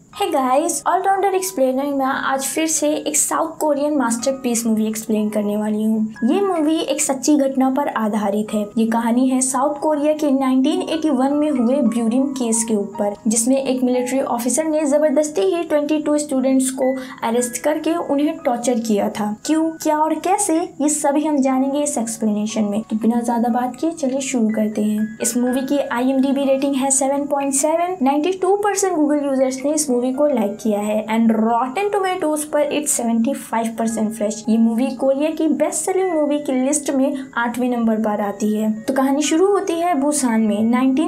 Hey guys, allrounder explainer में आज फिर से एक South Korean masterpiece movie explain करने वाली हूँ। ये मूवी एक सच्ची घटना पर आधारित है। ये कहानी है साउथ कोरिया के 1981 में हुए ब्यूरिम केस के ऊपर, जिसमें एक मिलिट्री ऑफिसर ने जबरदस्ती ही 22 स्टूडेंट्स को अरेस्ट करके उन्हें टॉर्चर किया था। क्यों, क्या और कैसे, ये सभी हम जानेंगे इस एक्सप्लेनेशन में। तो बिना ज्यादा बात किए चलिए शुरू करते हैं। इस मूवी की IMDb रेटिंग है 7.7। 92% गूगल यूजर्स ने इस मूवी को लाइक किया है एंड रॉटेन टोमेटोज पर इट्स 75% फ्रेश। ये मूवी कोरिया की बेस्ट सेलिंग मूवी की लिस्ट में 8वें नंबर पर आती है। तो कहानी शुरू होती है बुसान में।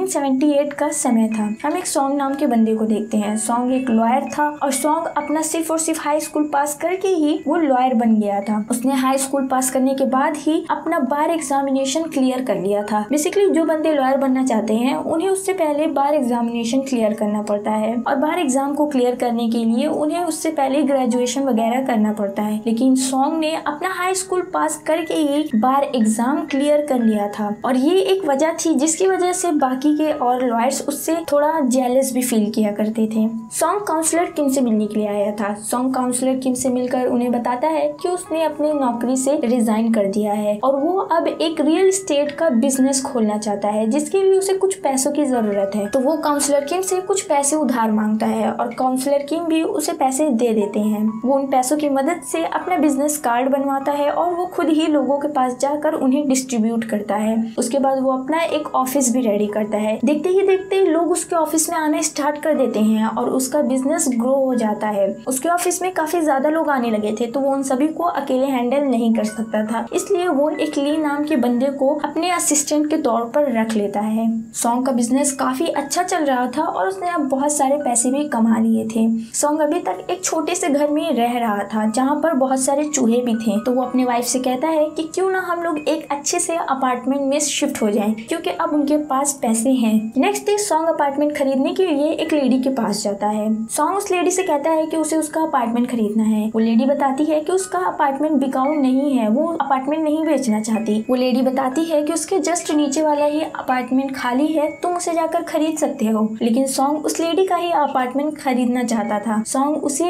1978 का समय था। हम एक सॉन्ग नाम के बंदे को देखते हैं। सॉन्ग एक लॉयर था और सॉन्ग अपना सिर्फ और सिर्फ हाई स्कूल पास करके ही वो लॉयर बन गया था। उसने हाई स्कूल पास करने के बाद ही अपना बार एग्जामिनेशन क्लियर कर लिया था। बेसिकली जो बंदे लॉयर बनना चाहते हैं उन्हें उससे पहले बार एग्जामिनेशन क्लियर करना पड़ता है और बार एग्जाम को क्लियर करने के लिए उन्हें उससे पहले ग्रेजुएशन वगैरह करना पड़ता है। लेकिन सॉन्ग ने अपना हाई स्कूल पास करके ही बार एग्जाम क्लियर कर लिया था और ये एक वजह थी जिसकी वजह से बाकी के और लॉयर्स उससे थोड़ा जेलस भी फील किया करते थे। सॉन्ग काउंसलर किम से मिलने के लिए आया था। सॉन्ग काउंसलर किम से मिलकर उन्हें बताता है कि उसने अपनी नौकरी से रिजाइन कर दिया है और वो अब एक रियल एस्टेट का बिजनेस खोलना चाहता है, जिसके लिए उसे कुछ पैसों की जरूरत है। तो वो काउंसलर किम से कुछ पैसे उधार मांगता है और काउंसलर किम भी उसे पैसे दे देते हैं। वो उन पैसों की मदद से अपना बिजनेस कार्ड बनवाता है और वो खुद ही लोगों के पास जाकर उन्हें डिस्ट्रीब्यूट करता है। उसके बाद वो अपना एक ऑफिस भी रेडी करता है। देखते ही देखते लोग उसके ऑफिस में आना स्टार्ट कर देते हैं और उसका बिजनेस ग्रो हो जाता है। उसके ऑफिस में काफी ज्यादा लोग आने लगे थे, तो वो उन सभी को अकेले हैंडल नहीं कर सकता था, इसलिए वो एक ली नाम के बंदे को अपने असिस्टेंट के तौर पर रख लेता है। सॉन्ग का बिजनेस काफी अच्छा चल रहा था और उसने अब बहुत सारे पैसे भी कमा लिए थे। सॉन्ग अभी तक एक छोटे से घर में रह रहा था जहाँ पर बहुत सारे चूहे भी थे। तो वो अपने वाइफ से कहता है कि क्यों ना हम लोग एक अच्छे से अपार्टमेंट में शिफ्ट हो जाएं, क्योंकि अब उनके पास पैसे हैं। नेक्स्ट डे सॉन्ग अपार्टमेंट खरीदने के लिए एक लेडी के पास जाता है। सॉन्ग उस लेडी से कहता है कि उसे उसका अपार्टमेंट खरीदना है। वो लेडी बताती है कि उसका अपार्टमेंट बिकाऊ नहीं है, वो अपार्टमेंट नहीं बेचना चाहती। वो लेडी बताती है कि उसके जस्ट नीचे वाला ही अपार्टमेंट खाली है, तुम उसे जाकर खरीद सकते हो। लेकिन सॉन्ग उस लेडी का ही अपार्टमेंट खरीदना चाहता था। सॉन्ग उसे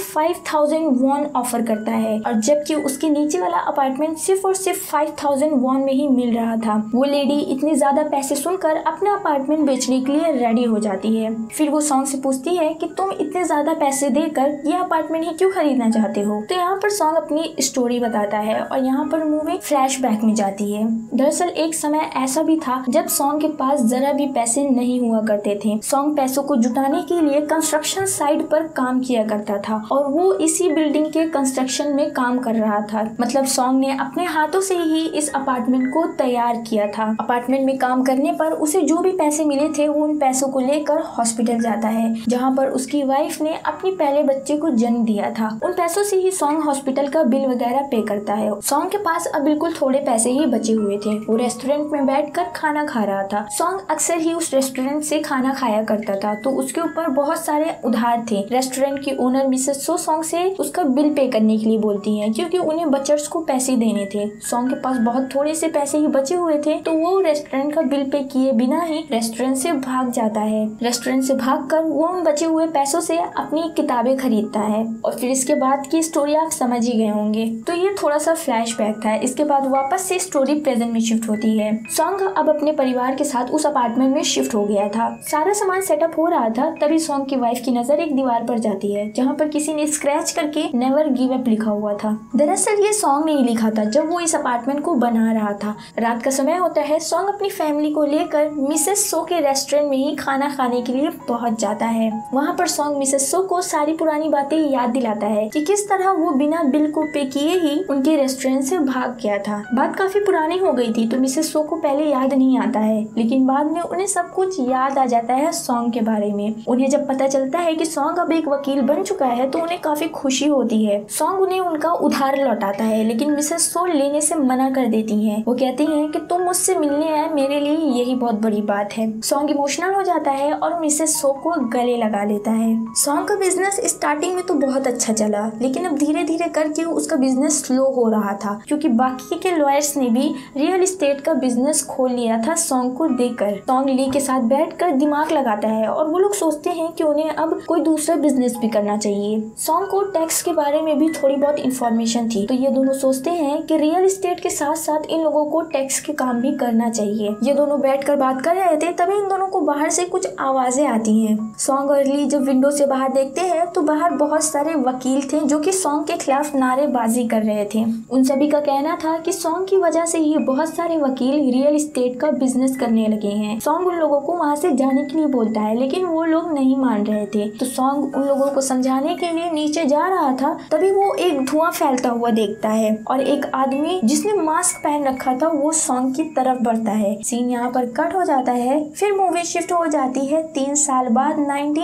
25,000 वॉन ऑफर करता है और जबकि उसके नीचे वाला अपार्टमेंट सिर्फ और सिर्फ 5,000 वॉन में ही मिल रहा था। वो लेडी इतने ज्यादा पैसे सुनकर अपना अपार्टमेंट बेचने के लिए रेडी हो जाती है। फिर वो सॉन्ग से पूछती है कि तुम इतने ज्यादा पैसे देकर ये अपार्टमेंट ही क्यों खरीदना चाहते हो। तो यहाँ पर सॉन्ग अपनी स्टोरी बताता है और यहाँ पर मूवी फ्लैशबैक में जाती है। दरअसल एक समय ऐसा भी था जब सॉन्ग के पास जरा भी पैसे नहीं हुआ करते थे। सॉन्ग पैसों को जुटाने के लिए कंस्ट्रक्शन साइट पर काम किया करता था और वो इसी बिल्डिंग के कंस्ट्रक्शन में काम कर रहा था। मतलब सॉन्ग ने अपने हाथों से ही इस अपार्टमेंट को तैयार किया था। अपार्टमेंट में काम करने पर उसे जो भी पैसे मिले थे वो उन पैसों को लेकर हॉस्पिटल जाता है, जहाँ पर उसकी वाइफ ने अपने पहले बच्चे को जन्म दिया था। उन पैसों से ही सॉन्ग हॉस्पिटल का बिल वगैरह पे करता है। सॉन्ग के पास अब बिल्कुल थोड़े पैसे ही बचे हुए थे। वो रेस्टोरेंट में बैठकर खाना खा रहा था। सॉन्ग अक्सर ही उस रेस्टोरेंट से खाना खाया करता था, तो उसके ऊपर बहुत सारे उधार थे। रेस्टोरेंट की ओनर मिसेस सो सॉन्ग से उसका बिल पे करने के लिए बोलती हैं, क्योंकि उन्हें बचर्स को पैसे देने थे। सॉन्ग के पास बहुत थोड़े से पैसे ही बचे हुए थे, तो वो रेस्टोरेंट का बिल पे किए बिना ही रेस्टोरेंट से भाग जाता है। रेस्टोरेंट से भागकर वो उन बचे हुए पैसों से अपनी किताबें खरीदता है और फिर इसके बाद की स्टोरी आप समझ ही गए होंगे। तो ये थोड़ा सा फ्लैशबैक था। इसके बाद वापस से स्टोरी प्रेजेंट में शिफ्ट होती है। सॉन्ग अब अपने परिवार के साथ उस अपार्टमेंट में शिफ्ट हो गया था। सारा सामान सेटअप हो रहा था, तभी सॉन्ग की वाइफ की नजर एक दीवार पर जाती है जहाँ पर किसी ने स्क्रैच करके नेवर गिव अप लिखा हुआ था। दरअसल ये सॉन्ग नहीं लिखा था जब वो इस अपार्टमेंट को बना रहा था। रात का समय होता है। सॉन्ग अपनी फैमिली को लेकर मिसेस सो के रेस्टोरेंट में ही खाना खाने के लिए पहुंच जाता है। वहाँ पर सॉन्ग मिसेस सो को सारी पुरानी बातें याद दिलाता है कि किस तरह वो बिना बिल को पे किए ही उनके रेस्टोरेंट से भाग गया था। बात काफी पुरानी हो गई थी, तो मिसेस सो को पहले याद नहीं आता है, लेकिन बाद में उन्हें सब कुछ याद आ जाता है सॉन्ग के बारे में। उन्हें जब पता चलता है कि सॉन्ग अब एक वकील बन चुका है तो उन्हें काफी खुशी होती है। सॉन्ग उन्हें उनका उधार लौटाता है, लेकिन मिसेस सो लेने से मना कर देती हैं। वो कहती हैं कि तुम मुझसे मिलने आए, मेरे लिए यही बहुत बड़ी बात है। सॉन्ग इमोशनल हो जाता है और मिसेस सो को गले लगा लेता है। सॉन्ग का बिजनेस स्टार्टिंग में तो बहुत अच्छा चला, लेकिन अब धीरे धीरे करके उसका बिजनेस स्लो हो रहा था, क्योंकि बाकी के लॉयर्स ने भी रियल एस्टेट का बिजनेस खोल लिया था सॉन्ग को देखकर। सॉन्ग ली के साथ बैठकर दिमाग लगाता है और वो लोग सोचते हैं कि उन्हें अब कोई दूसरा बिजनेस भी करना चाहिए। सॉन्ग को टैक्स के बारे में भी थोड़ी बहुत इन्फॉर्मेशन थी, तो ये दोनों सोचते हैं कि रियल एस्टेट के साथ साथ इन लोगों को टैक्स के काम भी करना चाहिए। ये दोनों बैठकर बात कर रहे थे, तभी इन दोनों को बाहर से कुछ आवाजें आती हैं। सॉन्ग और ली जब विंडो से बाहर देखते हैं तो बाहर बहुत सारे वकील थे जो कि सॉन्ग के खिलाफ नारेबाजी कर रहे थे। उन सभी का कहना था कि सॉन्ग की वजह से ही बहुत सारे वकील रियल एस्टेट का बिजनेस करने लगे हैं। सॉन्ग उन लोगों को वहाँ से जाने के लिए बोलता है, लेकिन वो लोग नहीं मान रहे थे। तो सॉन्ग उन लोगों को समझाने के लिए नीचे जा रहा था, तभी वो एक धुआं फैलता हुआ देखता है और एक आदमी जिसने मास्क पहन रखा था वो सॉन्ग की तरफ बढ़ता है। सीन यहाँ पर कट हो जाता है। फिर मूवी शिफ्ट हो जाती है 3 साल बाद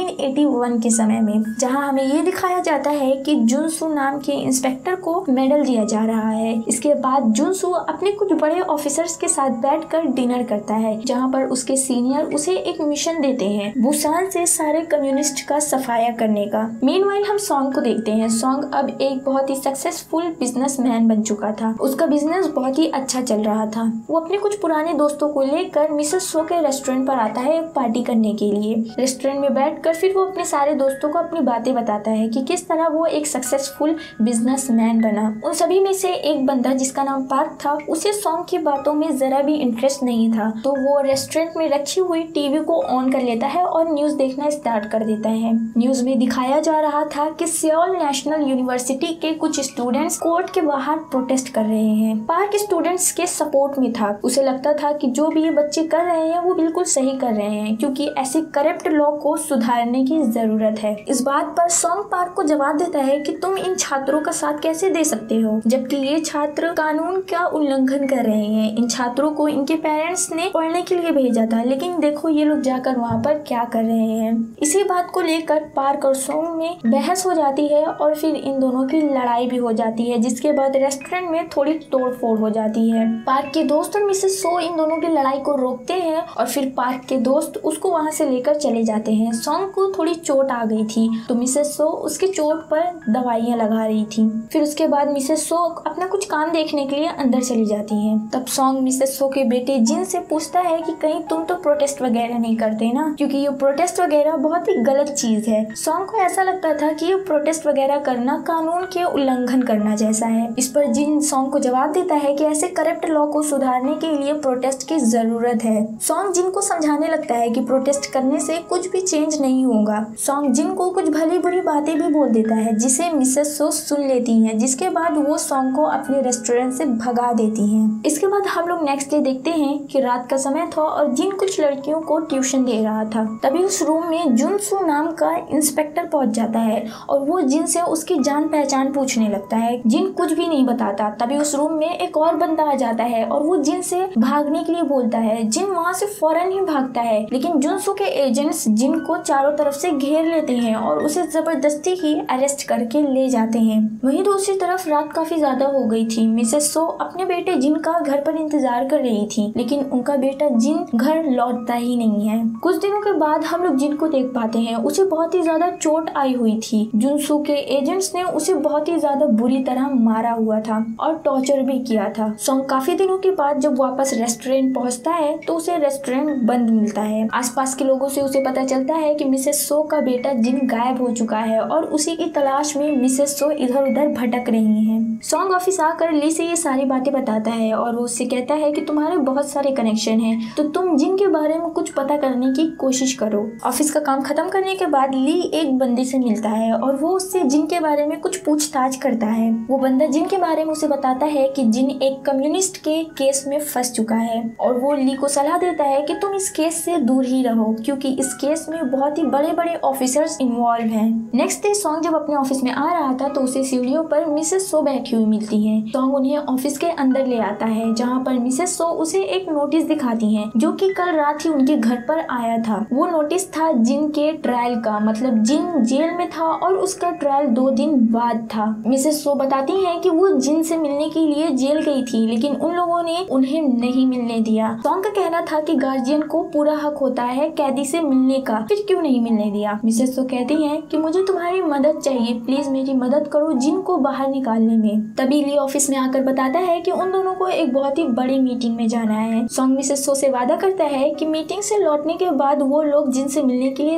1981 के समय में, जहाँ हमें ये दिखाया जाता है कि जुनसू नाम के इंस्पेक्टर को मेडल दिया जा रहा है। इसके बाद जुनसू अपने कुछ बड़े ऑफिसर्स के साथ बैठकर डिनर करता है, जहाँ पर उसके सीनियर उसे एक मिशन देते हैं बुसान से सारे कम्युनिस्ट का सफाया करने का। मीनवाइल हम सॉन्ग को देखते हैं। सॉन्ग अब एक बहुत ही सक्सेसफुल बिजनेसमैन बन चुका था। उसका बिजनेस बहुत ही अच्छा चल रहा था। वो अपने कुछ पुराने दोस्तों को लेकर मिसेस सो के रेस्टोरेंट पर आता है एक पार्टी करने के लिए। रेस्टोरेंट में बैठकर फिर वो अपने सारे दोस्तों को अपनी बातें बताता है कि किस तरह वो एक सक्सेसफुल बिजनेसमैन बना। उन सभी में से एक बंदा जिसका नाम पार्क था, उसे सॉन्ग की बातों में जरा भी इंटरेस्ट नहीं था, तो वो रेस्टोरेंट में रखी हुई टीवी को ऑन कर लेता है और न्यूज देखना स्टार्ट कर देता है। न्यूज में दिखाया जा रहा था कि सियोल नेशनल यूनिवर्सिटी के कुछ स्टूडेंट्स कोर्ट के बाहर प्रोटेस्ट कर रहे हैं। पार्क स्टूडेंट्स के सपोर्ट में था। उसे लगता था कि जो भी ये बच्चे कर रहे हैं वो बिल्कुल सही कर रहे हैं, क्योंकि ऐसे करप्ट लॉ को सुधारने की जरूरत है। इस बात पर सॉन्ग पार्क को जवाब देता है कि तुम इन छात्रों का साथ कैसे दे सकते हो, जबकि ये छात्र कानून का उल्लंघन कर रहे हैं। इन छात्रों को इनके पेरेंट्स ने पढ़ने के लिए भेजा था, लेकिन देखो ये लोग जाकर वहाँ पर क्या कर रहे हैं। इसी बात को लेकर पार्क और सॉन्ग में बहस हो जाती है और फिर इन दोनों की लड़ाई भी हो जाती है, जिसके बाद रेस्टोरेंट में थोड़ी तोड़फोड़ हो जाती है। पार्क के दोस्त और मिसेस सो इन दोनों की लड़ाई को रोकते हैं और फिर पार्क के दोस्त उसको वहाँ से लेकर चले जाते हैं। सॉन्ग को थोड़ी चोट आ गई थी, तो मिसेस सो उसके चोट पर दवाइयाँ लगा रही थी। फिर उसके बाद मिसेस सो अपना कुछ काम देखने के लिए अंदर चली जाती हैं। तब सॉन्ग मिसेस सो के बेटे जिन से पूछता है कि कहीं तुम तो प्रोटेस्ट वगैरह नहीं करते ना, क्योंकि ये प्रोटेस्ट वगैरह बहुत ही गलत चीज है। सॉन्ग को ऐसा लगता था कि ये प्रोटेस्ट वगैरह करना कानून के उल्लंघन करना जैसा है। इस पर जिन सॉन्ग को जवाब देता है कि ऐसे करप्ट लॉ को सुधारने के लिए प्रोटेस्ट की जरूरत है। सॉन्ग जिन को समझाने लगता है कि प्रोटेस्ट करने से कुछ भी चेंज नहीं होगा। सॉन्ग जिन को कुछ भली बुरी बातें भी बोल देता है, जिसे मिसेस सो सुन लेती हैं, जिसके बाद वो सॉन्ग को अपने रेस्टोरेंट से भगा देती हैं। इसके बाद हम लोग नेक्स्ट डे देखते हैं कि रात का समय था और जिन कुछ लड़कियों को ट्यूशन दे रहा था। तभी उस रूम में जुनसू नाम का इंस्पेक्टर पहुंच जाता है और वो जिन से उसकी जान पहचान पूछने लगता है। जिन कुछ भी नहीं बताता। तभी उस रूम में एक और बंदा आ जाता है और वो जिन से भागने के लिए बोलता है। जिन वहाँ से फौरन ही भागता है, लेकिन जुनसू के एजेंट्स जिन को चारों तरफ से घेर लेते हैं और उसे जबरदस्ती ही अरेस्ट करके ले जाते हैं। वहीं दूसरी तरफ रात काफी ज्यादा हो गई थी। मिसेस सो अपने बेटे जिन का घर पर इंतजार कर रही थी, लेकिन उनका बेटा जिन घर लौटता ही नहीं है। कुछ दिनों के बाद हम लोग जिन को देख पाते हैं। उसे बहुत ही ज्यादा चोट आई हुई थी। जुनसू के एजेंट्स ने उसे बहुत ही ज्यादा बुरी तरह मारा हुआ था और टॉर्चर भी किया था। सॉन्ग काफी दिनों के बाद जब वापस रेस्टोरेंट पहुंचता है तो उसे रेस्टोरेंट बंद मिलता है। आसपास के लोगों से उसे पता चलता है कि मिसेस सो का बेटा जिन गायब हो चुका है और उसी की तलाश में मिसेस सो इधर उधर भटक रही हैं। सॉन्ग ऑफिस आकर ली से ये सारी बातें बताता है और वो उससे कहता है कि तुम्हारे बहुत सारे कनेक्शन हैं, तो तुम जिन के बारे में कुछ पता करने की कोशिश करो। ऑफिस का काम खत्म करने के बाद ली एक बंदे से मिलता है और वो उससे जिन के बारे में कुछ पूछताछ करता है। वो बंदा जिन के बारे में उसे बताता है कि जिन एक कम्युनिस्ट के केस में फंस चुका है और वो ली को सलाह देता है कि तुम इस केस से दूर ही रहो, क्योंकि इस केस में बहुत ही बड़े बड़े ऑफिसर्स इन्वॉल्व हैं। नेक्स्ट डे सॉन्ग जब अपने ऑफिस में आ रहा था तो उसे सीढ़ियों पर मिसेस सो बैठी हुई मिलती है। सॉन्ग उन्हें ऑफिस के अंदर ले आता है, जहाँ पर मिसेस सो उसे एक नोटिस दिखाती हैं, जो कि कल रात ही उनके घर पर आया था। वो नोटिस था जिन के ट्रायल का, मतलब जिन जेल में था और उसका ट्रायल 2 दिन बाद था। मिसेस सो बताती हैं कि वो जिन से मिलने के लिए जेल गई थी, लेकिन उन लोगों ने उन्हें नहीं मिलने दिया। सॉन्ग का कहना था कि गार्जियन को पूरा हक होता है कैदी से मिलने का, फिर क्यों नहीं मिलने दिया। मिसेस सो कहती हैं कि मुझे तुम्हारी मदद चाहिए, प्लीज मेरी मदद करो जिन को बाहर निकालने में। तभी ली ऑफिस में आकर बताता है कि उन दोनों को एक बहुत ही बड़ी मीटिंग में जाना है। सॉन्ग मिसेस सो से वादा करता है कि मीटिंग से लौटने के बाद वो लोग जिन से मिलने के लिए जरूर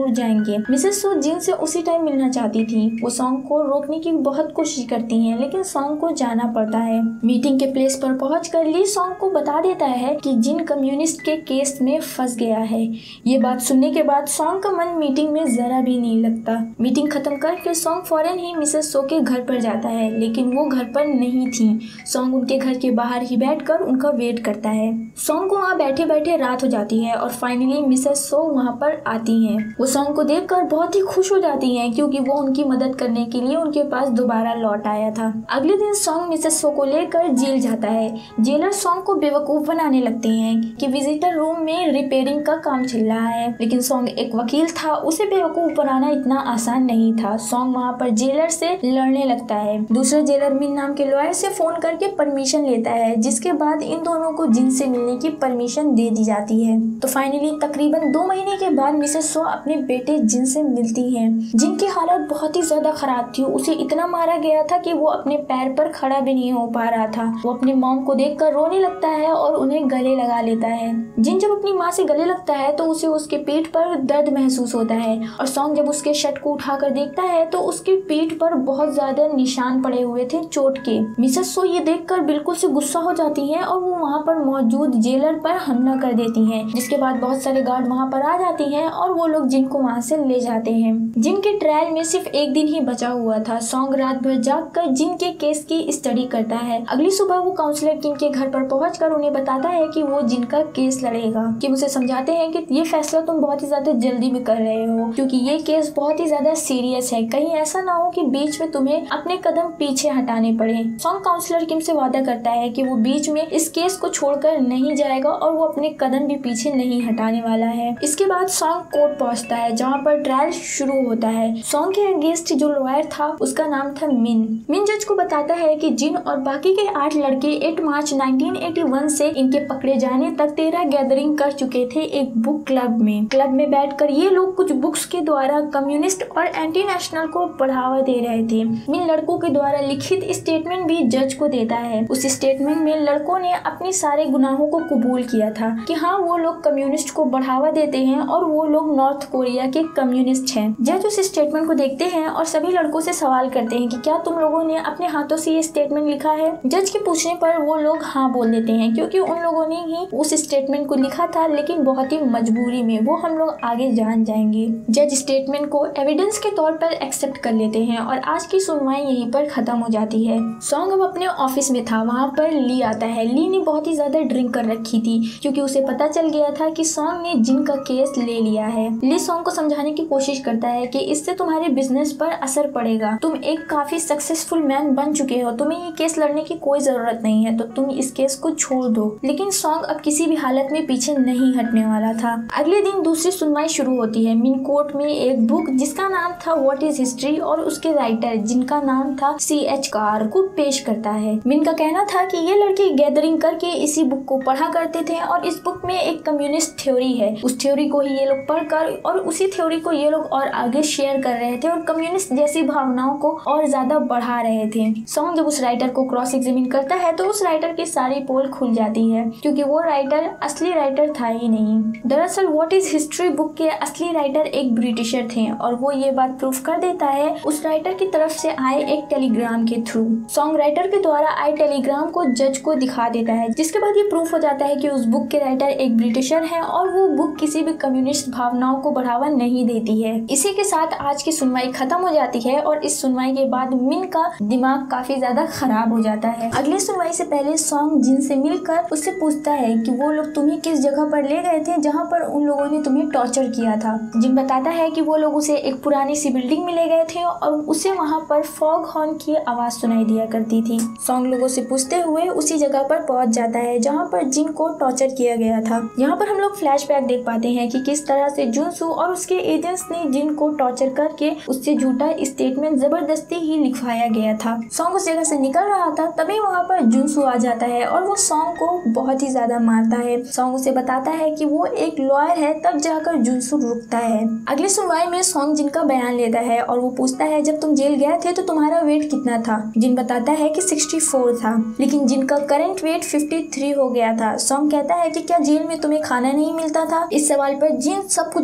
जरूर जाएंगे। मिसेस सो जिन से उसी टाइम मिलना चाहती थी। वो सॉन्ग को रोकने की बहुत कोशिश करती हैं, लेकिन सॉन्ग को जाना पड़ता है। मीटिंग के प्लेस पर पहुंचकर ली सॉन्ग को बता देता है कि जिन कम्युनिस्ट के केस में फंस गया है। ये बात सुनने के बाद सॉन्ग का मन मीटिंग में जरा भी नहीं लगता। मीटिंग खत्म करके सॉन्ग फौरन ही मिसेस सो के घर पर जाता है, लेकिन वो घर पर नहीं थी। सॉन्ग उनके घर के बाहर ही बैठकर उनका वेट करता है। सॉन्ग को वहाँ बैठे बैठे रात हो जाती है और फाइनली मिसेस सो वहाँ पर आती हैं। वो सॉन्ग को देखकर बहुत ही खुश हो जाती हैं, क्योंकि वो उनकी मदद करने के लिए उनके पास दोबारा लौट आया था। अगले दिन सॉन्ग मिसेस सो को लेकर जेल जाता है। जेलर सॉन्ग को बेवकूफ बनाने लगते हैं कि विजिटर रूम में रिपेयरिंग का काम चल रहा है, लेकिन सॉन्ग एक वकील था, उसे बेवकूफ बनाना इतना आसान नहीं था। सॉन्ग वहाँ पर जेलर से लड़ने लगता है। दूसरे जेलर मिन नाम के लॉयर से फोन करके परमिशन लेता है, जिसके बाद इन दोनों को जिन से मिलने की परमिशन दे दी जाती है। तो फाइनली तकरीबन 2 महीने के बाद मिसेस सो अपने बेटे जिन से मिलती हैं। जिन की हालत बहुत ही ज्यादा खराब थी। उसे इतना मारा गया था कि वो अपने पैर पर खड़ा भी नहीं हो पा रहा था। वो अपनी मॉम को देखकर रोने लगता है और उन्हें गले लगा लेता है। जिन जब अपनी माँ से गले लगता है तो उसे उसके पीठ पर दर्द महसूस होता है, और सॉन्ग जब उसके शर्ट को उठाकर देखता है तो उसकी पीठ पर बहुत ज्यादा निशान पड़े हुए थे चोट के। मिसेस सो ये देखकर बिल्कुल से गुस्सा हो जाती हैं और वो वहाँ पर मौजूद जेलर पर हमला कर देती हैं, जिसके बाद बहुत सारे गार्ड वहाँ पर आ जाती हैं और वो लोग जिन को वहाँ से ले जाते हैं। जिन के ट्रायल में सिर्फ एक दिन ही बचा हुआ था। सॉन्ग रात भर जागकर जिन के केस की स्टडी करता है। अगली सुबह वो काउंसलर किम के घर पर पहुंचकर उन्हें बताता है कि वो जिन का केस लड़ेगा। किम उसे समझाते हैं कि ये फैसला तुम बहुत ही ज्यादा जल्दी में कर रहे हो, क्योंकि ये केस बहुत ही ज्यादा सीरियस है। कहीं ऐसा ना हो कि बीच में तुम्हें अपने कदम पीछे हटाने पड़े। सॉन्ग काउंसलर किम से वादा करता है कि वो बीच में इस केस को छोड़कर नहीं जाएगा और वो अपने कदम भी पीछे नहीं हटाने वाला है। इसके बाद सॉन्ग कोर्ट पहुंचता है, जहाँ पर ट्रायल शुरू होता है। सॉन्ग के अगेंस्ट जो लॉयर था उसका नाम था मिन। मिन जज को बताता है कि जिन और बाकी के 8 लड़के 8 मार्च 1981 से इनके पकड़े जाने तक 13 गैदरिंग कर चुके थे एक बुक क्लब में। क्लब में बैठकर ये लोग कुछ बुक्स के द्वारा कम्युनिस्ट और एंटी नेशनल को बढ़ावा दे रहे थे। मिन लड़कों के द्वारा लिखित स्टेटमेंट भी जज को देता है। उस स्टेटमेंट में लड़कों ने अपने सारे गुनाहों को कबूल किया था कि हाँ, वो लोग कम्युनिस्ट को बढ़ावा देते हैं और वो लोग नॉर्थ कोरिया के कम्युनिस्ट हैं। जज उस स्टेटमेंट को देखते हैं और सभी लड़कों से सवाल करते हैं कि क्या तुम लोगों ने अपने हाथों से ये स्टेटमेंट लिखा है। जज के पूछने पर वो लोग हाँ बोल देते हैं, क्योंकि उन लोगों ने ही उस स्टेटमेंट को लिखा था, लेकिन बहुत ही मजबूरी में। वो हम लोग आगे जान जाएंगे। जज स्टेटमेंट को एविडेंस के तौर पर एक्सेप्ट कर लेते हैं और आज की सुनवाई यहीं पर खत्म हो जाती है। सॉन्ग अब अपने ऑफिस में था, वहाँ पर ली आता है। ली ने बहुत ही ज्यादा ड्रिंक कर रखी थी, क्योंकि उसे पता चल गया था कि सॉन्ग ने जिन का केस ले लिया है। ली सॉन्ग को समझाने की कोशिश करता है कि इससे तुम्हारे बिजनेस पर असर पड़ेगा। तुम एक काफी सक्सेसफुल मैन बन चुके हो, तुम्हें ये केस लड़ने की कोई जरूरत नहीं है, तो तुम इस केस को छोड़ दो। लेकिन सॉन्ग अब किसी भी हालत में पीछे नहीं हटने वाला था। अगले दिन दूसरी सुनवाई शुरू होती है। मिन कोर्ट में एक बुक जिसका नाम था व्हाट इज हिस्ट्री और उसके राइटर जिनका नाम था C.H. कार को पेश करता है। मिन का कहना था कि ये लड़के गैदरिंग करके इसी बुक को पढ़ा करते थे और इस बुक में एक कम्युनिस्ट थ्योरी है। उस थ्योरी को ही ये लोग पढ़कर और उसी थ्योरी को ये लोग और आगे शेयर कर रहे थे और कम्युनिस्ट जैसी भावनाओं को और ज्यादा बढ़ा रहे थे। सॉन्ग जब उस राइटर को क्रॉस एग्जामिन करता है तो उस राइटर की सारी पोल खुल जाती है, क्योंकि वो राइटर असली राइटर था ही नहीं। दरअसल व्हाट इज हिस्ट्री बुक के असली राइटर एक ब्रिटिशर थे और वो ये बात प्रूफ कर देता है उस राइटर की तरफ से आए एक टेलीग्राम के थ्रू। सॉन्ग राइटर के द्वारा आए टेलीग्राम को जज को दिखा देता है, जिसके बाद ये प्रूफ हो जाता है कि उस बुक के राइटर एक ब्रिटिशर है और वो बुक किसी भी कम्युनिस्ट भावनाओं को बढ़ावा नहीं देती है। इसी के साथ आज की सुनवाई खत्म हो जाती है और इस सुनवाई के बाद मिन का दिमाग काफी ज्यादा खराब हो जाता है। अगली सुनवाई से पहले सॉन्ग जिन से मिलकर उससे पूछता है कि वो लोग तुम्हें किस जगह पर ले गए थे जहाँ पर उन लोगों ने तुम्हें टॉर्चर किया था। जिन बताता है कि वो लोग उसे एक पुरानी सी बिल्डिंग में ले गए थे और उसे वहाँ पर फॉग हॉर्न की आवाज सुनाई दिया करती थी। सॉन्ग लोगों से पूछते हुए उसी जगह पर पहुंच जाता है जहाँ पर जिन को टॉर्चर किया गया था। यहाँ पर हम लोग फ्लैशबैक देख पाते हैं कि किस तरह से जुनसू और उसके एजेंट्स ने जिन को टॉर्चर करके उससे झूठा स्टेटमेंट जबरदस्ती ही लिखवाया गया था। सॉन्ग उस जगह से निकल रहा था, तभी वहाँ पर जुनसू आ जाता है और वो सॉन्ग को बहुत ही ज्यादा मारता है। सॉन्ग उसे बताता है कि वो एक लॉयर है, तब जाकर जुनसू रुकता है। अगली सुनवाई में सॉन्ग जिन का बयान लेता है और वो पूछता है जब तुम जेल गए थे तो तुम्हारा वेट कितना था। जिन बताता है कि 64 था, लेकिन जिनका करंट वेट 53 हो गया था। सॉन्ग कहता है कि क्या जेल में तुम्हें खाना नहीं मिलता था। इस सवाल पर जिन सब कुछ बताता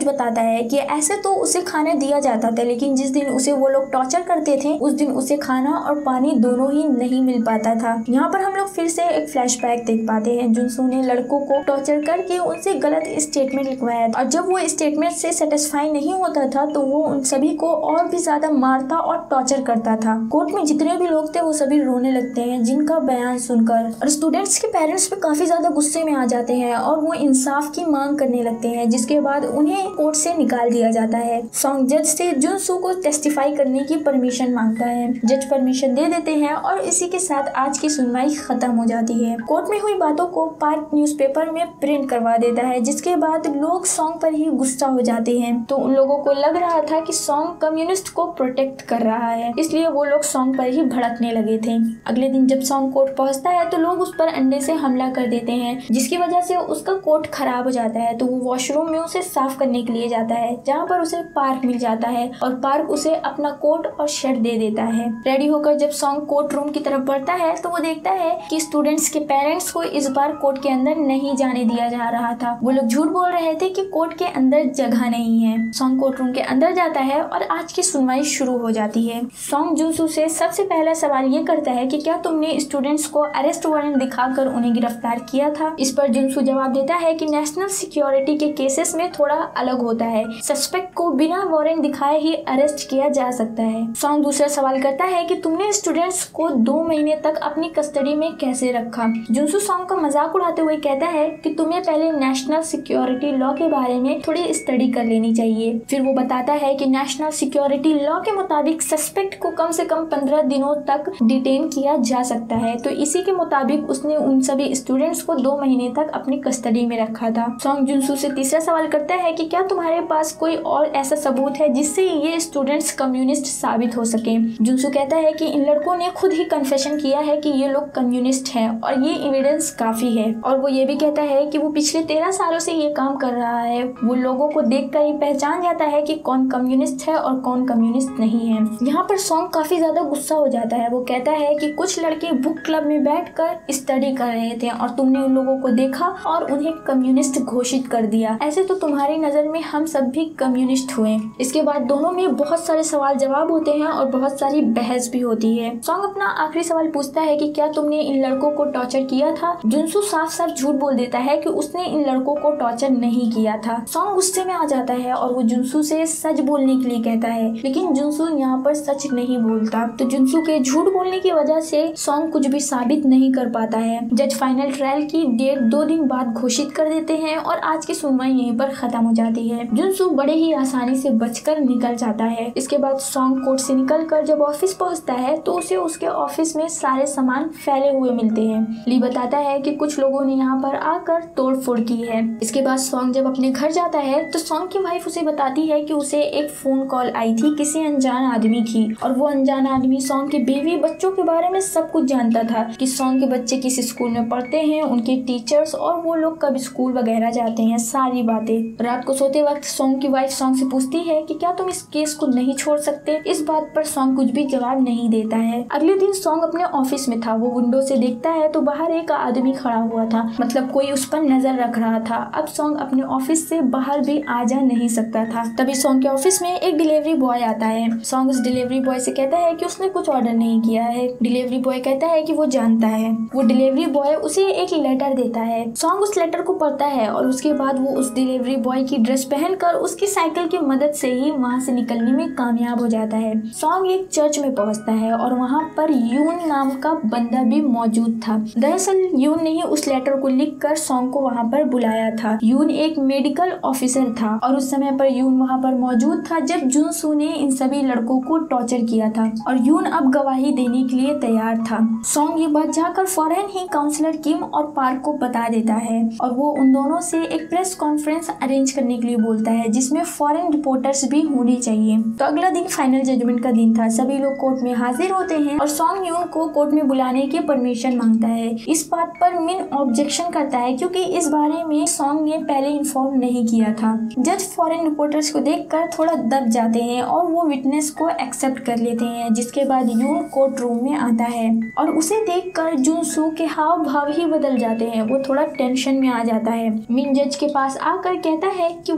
है कि ऐसे तो उसे खाना दिया जाता था, लेकिन जिस दिन उसे वो लोग टॉर्चर करते थे उस दिन उसे खाना और पानी दोनों ही नहीं मिल पाता था। यहाँ पर हम लोग फिर से एक फ्लैशबैक देख पाते हैं। जुनसू ने लड़कों को टॉर्चर करके उनसे गलत स्टेटमेंट लिखवाया और जब वो स्टेटमेंट से सेटिस्फाई नहीं होता था तो वो उन सभी को और भी ज्यादा मारता और टॉर्चर करता था। कोर्ट में जितने भी लोग थे वो सभी रोने लगते हैं जिनका बयान सुनकर, और स्टूडेंट्स के पेरेंट्स भी काफी ज्यादा गुस्से में आ जाते हैं और वो इंसाफ की मांग करने लगते हैं, जिसके बाद उन्हें कोर्ट से निकाल दिया जाता है। सॉन्ग जज से जुनसू को टेस्टिफाई करने की परमिशन मांगता है। जज परमिशन दे देते हैं और इसी के साथ आज की सुनवाई खत्म हो जाती है। कोर्ट में हुई बातों को पार्क न्यूज़पेपर में प्रिंट करवा देता है, जिसके बाद लोग सॉन्ग पर ही गुस्सा हो जाते हैं। तो उन लोगों को लग रहा था कि सॉन्ग कम्युनिस्ट को प्रोटेक्ट कर रहा है, इसलिए वो लोग सॉन्ग पर ही भड़कने लगे थे। अगले दिन जब सॉन्ग कोर्ट पहुंचता है तो लोग उस पर अंडे से हमला कर देते हैं, जिसकी वजह से उसका कोट खराब हो जाता है। तो वो वॉशरूम में उसे साफ करने के लिए जाता है, जहाँ पर उसे पार्क मिल जाता है और पार्क उसे अपना कोट और शर्ट दे देता है। रेडी होकर जब सॉन्ग कोर्ट रूम की तरफ बढ़ता है तो वो देखता है कि स्टूडेंट्स के पेरेंट्स को इस बार कोर्ट के अंदर नहीं जाने दिया जा रहा था। वो लोग झूठ बोल रहे थे कि कोर्ट के अंदर जगह नहीं है। सॉन्ग कोर्ट रूम के अंदर जाता है और आज की सुनवाई शुरू हो जाती है। सॉन्ग जुनसू से सबसे पहला सवाल ये करता है कि क्या तुमने स्टूडेंट्स को अरेस्ट वारंट दिखाकर उन्हें गिरफ्तार किया था। इस पर जुनसू जवाब देता है कि नेशनल सिक्योरिटी के केसेस में थोड़ा अलग होता है, सस्पेक्ट को बिना वारंट दिखाए ही अरेस्ट किया जा सकता है। सॉन्ग दूसरा सवाल करता है कि तुमने स्टूडेंट्स को 2 महीने तक अपनी कस्टडी में कैसे रखा। जुनसू सॉन्ग का मजाक उड़ाते हुए कहता है कि तुम्हें पहले नेशनल सिक्योरिटी लॉ के बारे में थोड़ी स्टडी कर लेनी चाहिए। फिर वो बताता है कि नेशनल सिक्योरिटी लॉ के मुताबिक सस्पेक्ट को कम से कम 15 दिनों तक डिटेन किया जा सकता है। तो इसी के मुताबिक उसने उन सभी स्टूडेंट्स को 2 महीने तक अपनी कस्टडी में रखा था। सॉन्ग जुनसू से तीसरा सवाल करता है कि क्या तुम्हारे पास कोई और ऐसा सबूत है जिससे ये स्टूडेंट्स कम्युनिस्ट साबित हो सके। जुनसू कहता है कि इन लड़कों ने खुद ही कन्फेशन किया है कि ये लोग कम्युनिस्ट हैं और ये एविडेंस काफी है। और वो ये भी कहता है कि वो पिछले 13 सालों से ये काम कर रहा है। वो लोगों को देखकर ही पहचान जाता है कि कौन कम्युनिस्ट है और कौन कम्युनिस्ट नहीं है। यहाँ पर सॉन्ग काफी ज्यादा गुस्सा हो जाता है। वो कहता है कि कुछ लड़के बुक क्लब में बैठकर स्टडी कर रहे थे और तुमने उन लोगों को देखा और उन्हें कम्युनिस्ट घोषित कर दिया। ऐसे तो तुम्हारी नजर में हम सब भी कम्युनिस्ट हुए। इसके बाद दोनों में बहुत सारे सवाल जवाब होते हैं और बहुत सारी बहस भी होती है। सॉन्ग अपना आखिरी सवाल पूछता है कि क्या तुमने इन लड़कों को टॉर्चर किया था। जुनसू साफ साफ झूठ बोल देता है कि उसने इन लड़कों को टॉर्चर नहीं किया था। सॉन्ग गुस्से में आ जाता है और वो जुनसू से सच बोलने के लिए कहता है, लेकिन जुनसू यहाँ पर सच नहीं बोलता। तो जुनसू के झूठ बोलने की वजह से सॉन्ग कुछ भी साबित नहीं कर पाता है। जज फाइनल ट्रायल की डेट 2 दिन बाद घोषित कर देते हैं और आज की सुनवाई यहीं पर खत्म हो जाती है। जुनसू बड़े ही आसानी से बचकर निकल जाता है। इसके बाद सॉन्ग कोर्ट से निकलकर जब ऑफिस पहुंचता है तो उसे उसके ऑफिस में सारे सामान फैले हुए मिलते हैं। ली बताता है कि कुछ लोगों ने यहाँ पर आकर तोड़फोड़ की है। इसके बाद सॉन्ग जब अपने घर जाता है तो सॉन्ग की वाइफ उसे बताती है कि उसे एक फोन कॉल आई थी किसी अनजान आदमी की, और वो अनजान आदमी सॉन्ग के बीवी बच्चों के बारे में सब कुछ जानता था कि सॉन्ग के बच्चे किस स्कूल में पढ़ते हैं, उनके टीचर्स और वो लोग कब स्कूल वगैरह जाते हैं, सारी बातें। रात को सोते वक्त सॉन्ग की वाइफ सॉन्ग से पूछती है कि क्या तुम इस केस को नहीं छोड़ सकते। इस बात पर सॉन्ग कुछ भी जवाब नहीं देता है। अगले दिन सॉन्ग अपने ऑफिस में था। वो विंडो से देखता है तो बाहर एक आदमी खड़ा हुआ था, मतलब कोई उस पर नजर रख रहा था। अब सॉन्ग अपने ऑफिस से बाहर भी आ जा नहीं सकता था। तभी सॉन्ग के ऑफिस में एक डिलीवरी बॉय आता है। सॉन्ग उस डिलीवरी बॉय से कहता है कि उसने कुछ ऑर्डर नहीं किया है। डिलीवरी बॉय कहता है कि वो जानता है। वो डिलीवरी बॉय उसे एक लेटर देता है। सॉन्ग उस लेटर को पढ़ता है और उसके बाद वो उस डिलीवरी बॉय की ड्रेस पहनकर उसकी साइकिल की मदद से ही वहाँ से निकलने में कामयाब हो जाता है। सॉन्ग एक चर्च में पहुँचता है और वहाँ पर यून नाम का बंदा भी मौजूद था। दरअसल यून ने ही उस लेटर को लिखकर सॉन्ग को वहाँ पर बुलाया था। यून एक मेडिकल ऑफिसर था और उस समय पर यून वहाँ पर मौजूद था जब जुनसू ने इन सभी लड़कों को टॉर्चर किया था और यून अब गवाही देने के लिए तैयार था। सॉन्ग ये बात जाकर फौरन ही काउंसलर किम और पार्क को बता देता है और वो उन दोनों से एक प्रेस कॉन्फ्रेंस अरेंज करने के लिए बोलता है जिसमें फॉरेन रिपोर्टर्स भी होने चाहिए। तो अगला दिन फाइनल जजमेंट का दिन था। सभी लोग कोर्ट में हाजिर होते हैं और सॉन्ग यून को कोर्ट में बुलाने की परमिशन मांगता है। इस बात पर मिन ऑब्जेक्शन करता है क्योंकि इस बारे में सॉन्ग ने पहले इन्फॉर्म नहीं किया था। जज फॉरेन रिपोर्टर्स को देखकर थोड़ा दब जाते हैं और वो विटनेस को एक्सेप्ट कर लेते हैं, जिसके बाद यून कोर्ट रूम में आता है और उसे देखकर जुनसू के हाव भाव ही बदल जाते हैं। वो थोड़ा टेंशन में आ जाता है। मिन जज के पास आकर कहता है कि वो लोग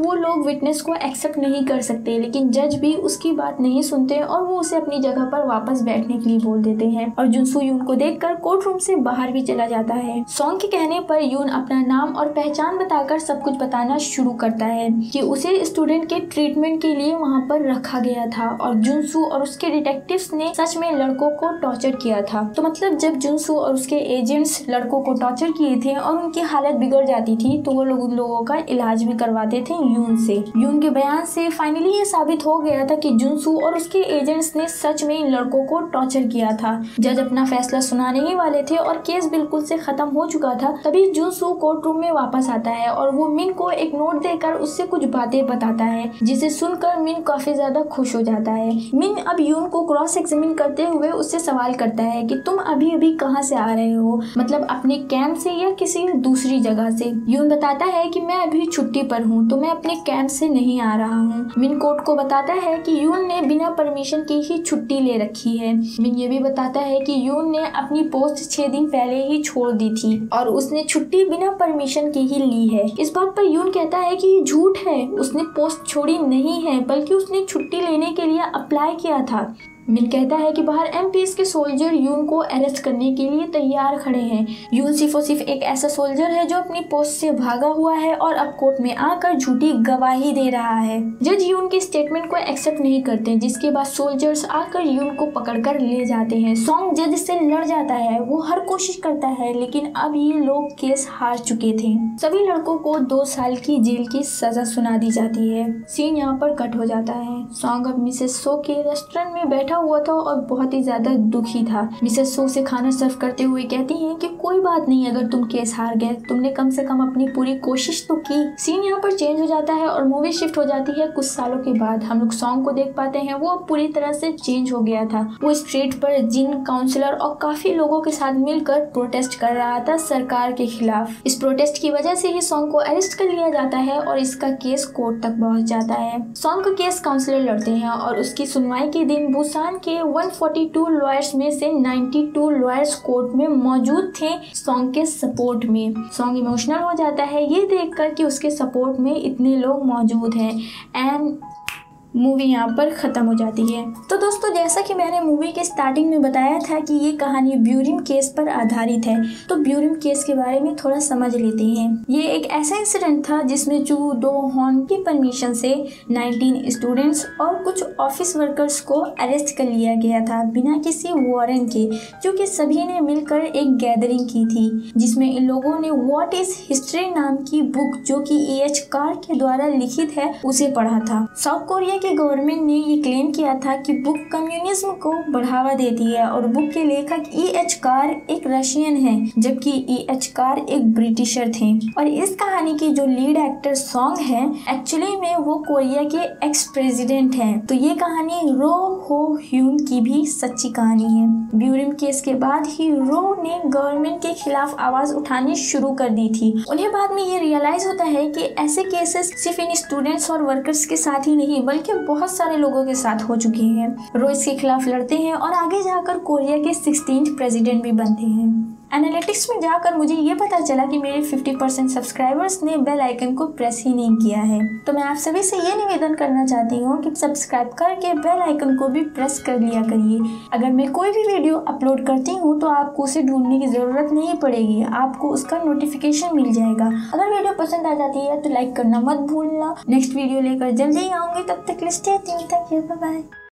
विटनेस को एक्सेप्ट नहीं कर सकते, लेकिन जज भी उसकी बात नहीं सुनते और वो उसे अपनी जगह पर वापस बैठने के लिए बोल देते हैं और जुनसू यून को देखकर कोर्ट रूम से बाहर भी चला जाता है। सॉन्ग के कहने पर यून अपना नाम और पहचान बताकर सब कुछ बताना शुरू करता है कि उसे स्टूडेंट के ट्रीटमेंट के लिए वहाँ पर रखा गया था और जुनसू और उसके डिटेक्टिव्स ने सच में लड़कों को टॉर्चर किया था। तो मतलब जब जुनसू और उसके एजेंट्स लड़कों को टॉर्चर किए थे और उनकी हालत बिगड़ जाती थी तो वो लोग उन लोगों का इलाज भी करवाते थे यून से। यून के बयान से फाइनली ये साबित हो गया था कि जुनसू और उसके एजेंट्स ने सच में इन लड़कों को टॉर्चर किया था। जज अपना फैसला सुनाने ही वाले थे और केस बिल्कुल से खत्म हो चुका था, तभी जुनसू कोर्ट रूम में वापस आता है और वो मिन को एक नोट देकर उससे कुछ बातें बताता है, जिसे सुनकर मिन काफी ज्यादा खुश हो जाता है। मिन अब यून को क्रॉस एग्जामिन करते हुए उससे सवाल करता है कि तुम अभी अभी कहाँ से आ रहे हो, मतलब अपने कैंप से या किसी दूसरी जगह से। यून बताता है कि मैं अभी छुट्टी पर हूँ तो मैं अपने कैंप से नहीं आ रहा हूँ। मिन कोर्ट को बताता है कि यून ने बिना परमिशन के ही छुट्टी ले रखी है। मिन ये भी बताता है कि यून ने अपनी पोस्ट 6 दिन पहले ही छोड़ दी थी और उसने छुट्टी बिना परमिशन के ही ली है। इस बात पर यून कहता है कि ये झूठ है, उसने पोस्ट छोड़ी नहीं है बल्कि उसने छुट्टी लेने के लिए अप्लाई किया था। मिन कहता है कि बाहर एमपीएस के सोल्जर यून को अरेस्ट करने के लिए तैयार खड़े हैं। यून सिर्फ और सिर्फ एक ऐसा सोल्जर है जो अपनी पोस्ट से भागा हुआ है और अब कोर्ट में आकर झूठी गवाही दे रहा है। जज यून के स्टेटमेंट को एक्सेप्ट नहीं करते, जिसके बाद सोल्जर्स आकर यून को पकड़कर ले जाते हैं। सॉन्ग जज से लड़ जाता है, वो हर कोशिश करता है लेकिन अब ये लोग केस हार चुके थे। सभी लड़कों को 2 साल की जेल की सजा सुना दी जाती है। सीन यहाँ पर कट हो जाता है। सॉन्ग अब मिसेस सो के रेस्टोरेंट में बैठा हुआ था और बहुत ही ज्यादा दुखी था। मिसेस सो से खाना सर्व करते हुए कहती हैं कि कोई बात नहीं, अगर तुम केस हार गए, तुमने कम से कम अपनी पूरी कोशिश तो की। सीन यहाँ पर चेंज हो जाता है और मूवी शिफ्ट हो जाती है कुछ सालों के बाद। हम लोग सॉन्ग को देख पाते हैं, वो पूरी तरह से चेंज हो गया था। वो स्ट्रीट पर जिन काउंसलर और काफी लोगों के साथ मिलकर प्रोटेस्ट कर रहा था सरकार के खिलाफ। इस प्रोटेस्ट की वजह से ही सॉन्ग को अरेस्ट कर लिया जाता है और इसका केस कोर्ट तक पहुंच जाता है। सॉन्ग का केस काउंसलर लड़ते हैं और उसकी सुनवाई के दिन बुसान के 142 लॉयर्स में से 92 लॉयर्स कोर्ट में मौजूद थे सॉन्ग के सपोर्ट में। सॉन्ग इमोशनल हो जाता है ये देखकर कि उसके सपोर्ट में इतने लोग मौजूद हैं एंड मूवी यहाँ पर ख़त्म हो जाती है। तो दोस्तों, जैसा कि मैंने मूवी के स्टार्टिंग में बताया था कि ये कहानी ब्यूरिम केस पर आधारित है, तो ब्यूरिम केस के बारे में थोड़ा समझ लेते हैं। ये एक ऐसा इंसिडेंट था जिसमें चू दो हॉर्न की परमिशन से 19 स्टूडेंट्स और कुछ ऑफिस वर्कर्स को अरेस्ट कर लिया गया था बिना किसी वारंट के, क्योंकि सभी ने मिलकर एक गैदरिंग की थी जिसमें इन लोगों ने व्हाट इज हिस्ट्री नाम की बुक, जो कि E.H. कार के द्वारा लिखित है, उसे पढ़ा था। साउथ कोरिया की गवर्नमेंट ने ये क्लेम किया था कि बुक कम्युनिज्म को बढ़ावा देती है और बुक के लेखक E.H. कार एक रशियन है, जबकि E.H. कार एक ब्रिटिशर थे। और इस कहानी की जो लीड एक्टर सॉन्ग है, एक्चुअली में वो कोरिया के एक्स प्रेसिडेंट हैं। तो ये कहानी रो हो ह्यून की भी सच्ची कहानी है। ब्यूरिम केस के बाद ही रो ने गवर्नमेंट के खिलाफ आवाज उठानी शुरू कर दी थी। उन्हें बाद में ये रियलाइज होता है कि ऐसे केसेस सिर्फ इन स्टूडेंट्स और वर्कर्स के साथ ही नहीं बल्कि बहुत सारे लोगों के साथ हो चुके हैं। रो इसके खिलाफ लड़ते हैं और आगे जाकर कोरिया के 16th प्रेसिडेंट भी बनते हैं। एनालिटिक्स में जाकर मुझे ये पता चला कि मेरे 50% सब्सक्राइबर्स ने बेल आइकन को प्रेस ही नहीं किया है। तो मैं आप सभी से ये निवेदन करना चाहती हूँ कि सब्सक्राइब करके बेल आइकन को भी प्रेस कर लिया करिए। अगर मैं कोई भी वीडियो अपलोड करती हूँ तो आपको उसे ढूंढने की ज़रूरत नहीं पड़ेगी, आपको उसका नोटिफिकेशन मिल जाएगा। अगर वीडियो पसंद आ जाती है तो लाइक करना मत भूलना। नेक्स्ट वीडियो लेकर जल्दी आऊँगी, तब तक के लिए stay tuned. Thank you, bye bye.